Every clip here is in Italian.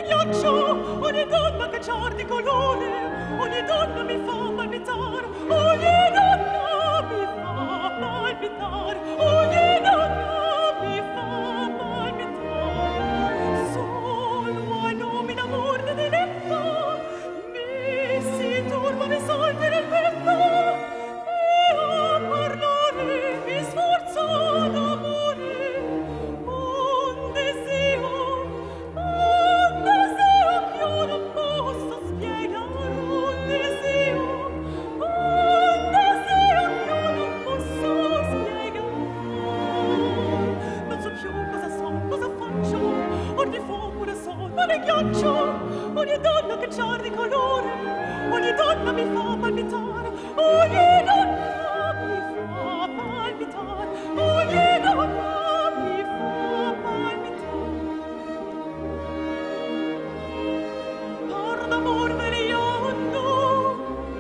di ghiaccio, ogni donna che c'ha di colore, ogni donna mi fa palpitare, ogni donna mi fa palpitare, ogni donna mi fa palpitare. Solo a nome d'amor de diletto, mi si turba, mi salta nel petto, e a parlare mi sforzo d'amore. Un desio che io non posso spiegare, un desio che io non posso spiegare. Non so più cosa so, cosa faccio, or di fuoco ne so, non è ghiaccio, ogni donna che c'ha di colore, ogni donna mi fa palpitare, ogni donna mi fa palpitare, ogni donna mi fa palpitare. Par d'amor vegliando,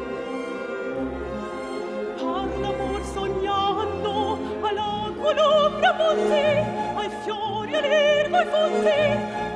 par d'amor sognando, alla colomba monti, ai fiori all'erba ai fonti,